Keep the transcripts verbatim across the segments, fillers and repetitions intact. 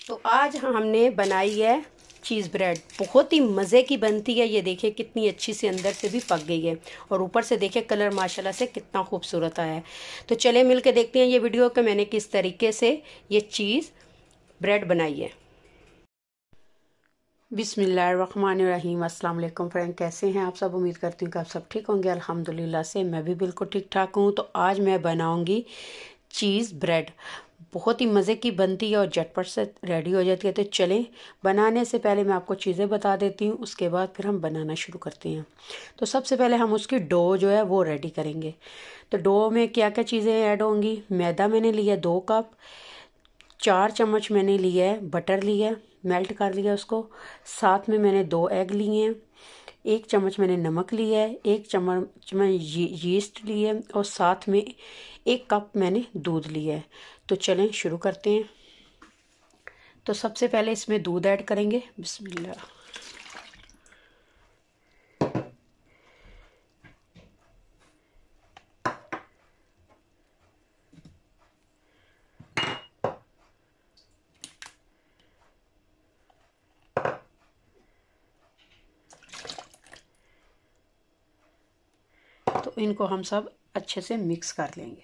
तो आज हमने बनाई है चीज़ ब्रेड। बहुत ही मज़े की बनती है। ये देखिए कितनी अच्छी से अंदर से भी पक गई है और ऊपर से देखिए कलर माशाल्लाह से कितना खूबसूरत आया है। तो चले मिल के देखते हैं ये वीडियो कि मैंने किस तरीके से ये चीज़ ब्रेड बनाई है। बिस्मिल्लाहिर्रहमानिर्रहीम। अस्सलाम वालेकुम फ्रेंड, कैसे हैं आप सब? उम्मीद करती हूँ कि आप सब ठीक होंगे। अल्हम्दुलिल्लाह से मैं भी बिल्कुल ठीक ठाक हूँ। तो आज मैं बनाऊँगी चीज़ ब्रेड। बहुत ही मज़े की बनती है और झटपट से रेडी हो जाती है। तो चलें, बनाने से पहले मैं आपको चीज़ें बता देती हूँ, उसके बाद फिर हम बनाना शुरू करते हैं। तो सबसे पहले हम उसकी डो जो है वो रेडी करेंगे। तो डो में क्या क्या चीज़ें ऐड होंगी? मैदा मैंने लिया दो कप, चार चम्मच मैंने लिया है बटर लिया है, मेल्ट कर लिया उसको। साथ में मैंने दो एग लिए हैं, एक चम्मच मैंने नमक लिया है, एक चम्मच मैं यीस्ट ली है और साथ में एक कप मैंने दूध लिया है। तो चलें शुरू करते हैं। तो सबसे पहले इसमें दूध ऐड करेंगे। बिस्मिल्लाह। तो इनको हम सब अच्छे से मिक्स कर लेंगे।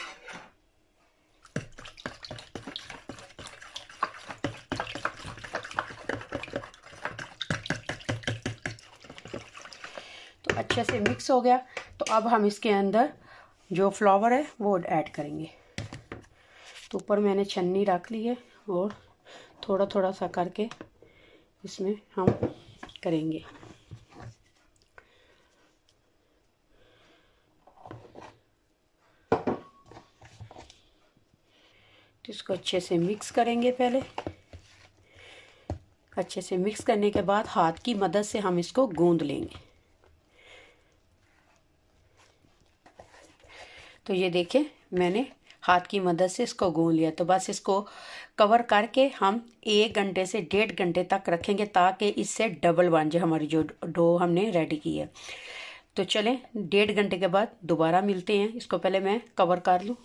तो अच्छे से मिक्स हो गया। तो अब हम इसके अंदर जो फ्लावर है वो ऐड करेंगे। तो ऊपर मैंने छन्नी रख ली है और थोड़ा थोड़ा सा करके इसमें हम करेंगे। तो इसको अच्छे से मिक्स करेंगे। पहले अच्छे से मिक्स करने के बाद हाथ की मदद से हम इसको गूंद लेंगे। तो ये देखिए मैंने हाथ की मदद से इसको गूंद लिया। तो बस इसको कवर करके हम एक घंटे से डेढ़ घंटे तक रखेंगे ताकि इससे डबल बन जाए हमारी जो डो हमने रेडी की है। तो चलें डेढ़ घंटे के बाद दोबारा मिलते हैं। इसको पहले मैं कवर कर लूँ।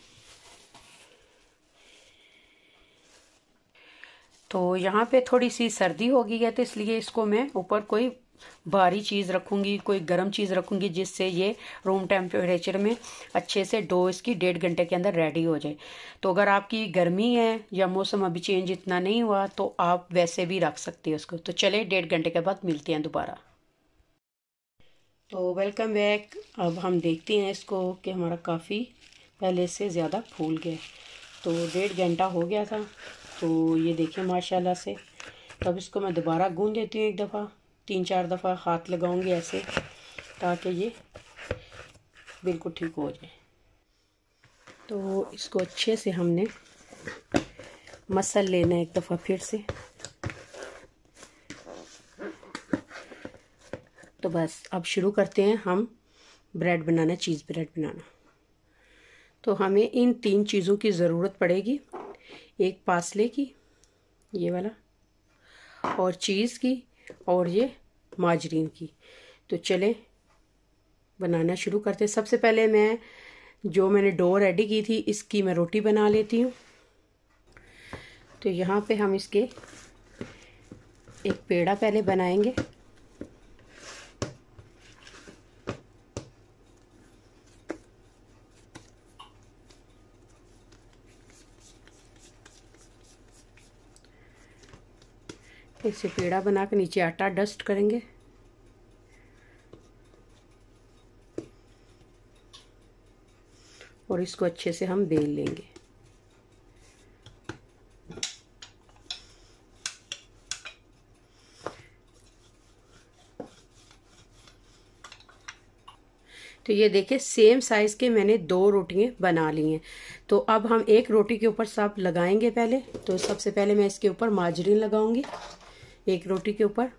तो यहाँ पे थोड़ी सी सर्दी हो गई है तो इसलिए इसको मैं ऊपर कोई भारी चीज़ रखूँगी, कोई गर्म चीज़ रखूँगी जिससे ये रूम टेम्परेचर में अच्छे से डो इसकी डेढ़ घंटे के अंदर रेडी हो जाए। तो अगर आपकी गर्मी है या मौसम अभी चेंज इतना नहीं हुआ तो आप वैसे भी रख सकते हो उसको। तो चले डेढ़ घंटे के बाद मिलते हैं दोबारा। तो वेलकम बैक। अब हम देखते हैं इसको कि हमारा काफ़ी पहले से ज़्यादा फूल गया। तो डेढ़ घंटा हो गया था। तो ये देखिए माशाल्लाह से। तब इसको मैं दोबारा गूंद देती हूँ एक दफ़ा, तीन चार दफ़ा हाथ लगाऊंगी ऐसे ताकि ये बिल्कुल ठीक हो जाए। तो इसको अच्छे से हमने मसल लेना है एक दफ़ा फिर से। तो बस अब शुरू करते हैं हम ब्रेड बनाना, चीज़ ब्रेड बनाना। तो हमें इन तीन चीज़ों की ज़रूरत पड़ेगी। एक पासले की, ये वाला, और चीज़ की, और ये माजरीन की। तो चले बनाना शुरू करते हैं। सबसे पहले मैं जो मैंने डो रेडी की थी इसकी मैं रोटी बना लेती हूँ। तो यहाँ पे हम इसके एक पेड़ा पहले बनाएंगे। इसे पेड़ा बना के नीचे आटा डस्ट करेंगे। और इसको अच्छे से हम बेल लेंगे। तो ये देखिए सेम साइज़ के मैंने दो रोटियां बना ली हैं। तो अब हम एक रोटी के ऊपर सब लगाएंगे पहले। तो सबसे पहले मैं इसके ऊपर माजरीन लगाऊंगी एक रोटी के ऊपर।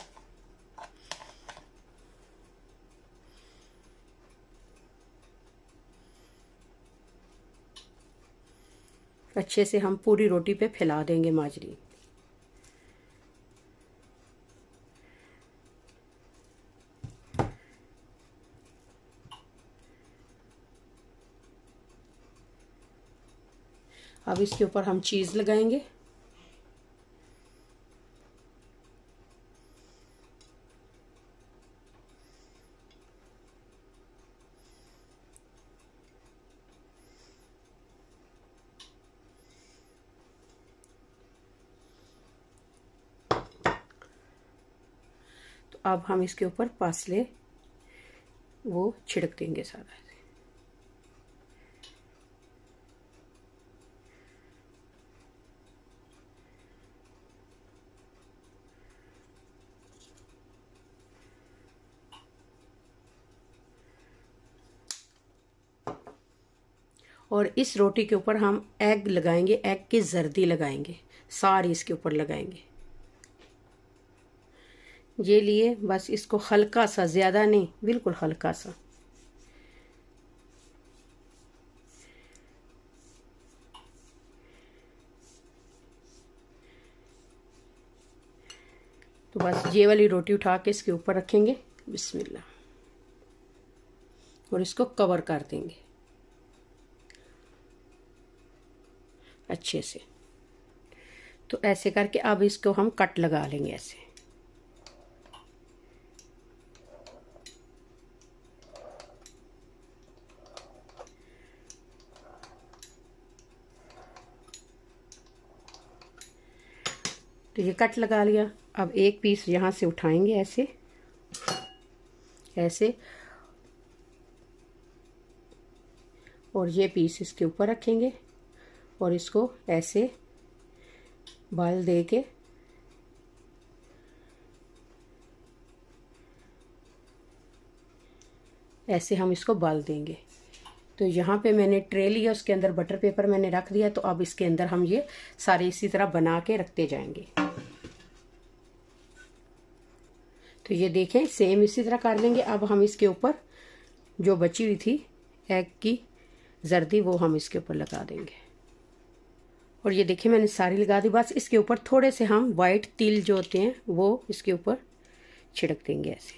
अच्छे से हम पूरी रोटी पे फैला देंगे माजरीन। अब इसके ऊपर हम चीज़ लगाएंगे। अब हम इसके ऊपर पासले वो छिड़क देंगे सारा। और इस रोटी के ऊपर हम एग लगाएंगे, एग की जर्दी लगाएंगे, सारी इसके ऊपर लगाएंगे। ये लिए बस इसको हल्का सा, ज़्यादा नहीं, बिल्कुल हल्का सा। तो बस ये वाली रोटी उठा के इसके ऊपर रखेंगे, बिस्मिल्लाह, और इसको कवर कर देंगे अच्छे से। तो ऐसे करके अब इसको हम कट लगा लेंगे ऐसे। तो ये कट लगा लिया। अब एक पीस यहाँ से उठाएंगे ऐसे ऐसे, और ये पीस इसके ऊपर रखेंगे और इसको ऐसे बाल दे के ऐसे हम इसको बाल देंगे। तो यहाँ पे मैंने ट्रे लिया, उसके अंदर बटर पेपर मैंने रख दिया। तो अब इसके अंदर हम ये सारे इसी तरह बना के रखते जाएंगे। तो ये देखें, सेम इसी तरह कर लेंगे। अब हम इसके ऊपर जो बची हुई थी एग की जर्दी, वो हम इसके ऊपर लगा देंगे। और ये देखिए मैंने सारी लगा दी। बस इसके ऊपर थोड़े से हम वाइट तिल जो होते हैं वो इसके ऊपर छिड़क देंगे ऐसे।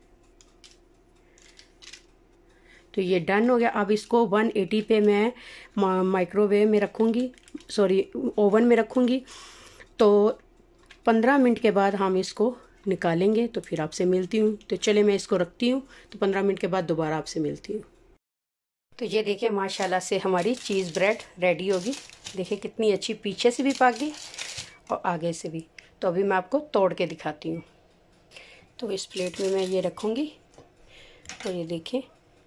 तो ये डन हो गया। अब इसको एक सौ अस्सी पे मैं माइक्रोवेव में रखूँगी, सॉरी ओवन में रखूँगी। तो पंद्रह मिनट के बाद हम इसको निकालेंगे। तो फिर आपसे मिलती हूँ। तो चले मैं इसको रखती हूँ, तो पंद्रह मिनट के बाद दोबारा आपसे मिलती हूँ। तो ये देखिए माशाल्लाह से हमारी चीज़ ब्रेड रेडी होगी। देखिए कितनी अच्छी, पीछे से भी पक गई और आगे से भी। तो अभी मैं आपको तोड़ के दिखाती हूँ। तो इस प्लेट में मैं ये रखूँगी। तो ये देखिए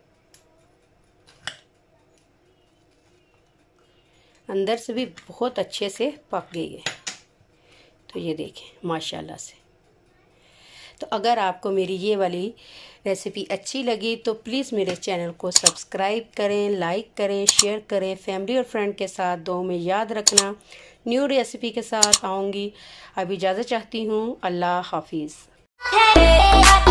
अंदर से भी बहुत अच्छे से पक गई है। तो ये देखें माशाल्लाह से। तो अगर आपको मेरी ये वाली रेसिपी अच्छी लगी तो प्लीज़ मेरे चैनल को सब्सक्राइब करें, लाइक करें, शेयर करें। फैमिली और फ्रेंड के साथ दो में याद रखना। न्यू रेसिपी के साथ आऊँगी। अभी इजाज़त चाहती हूँ। अल्लाह हाफिज़।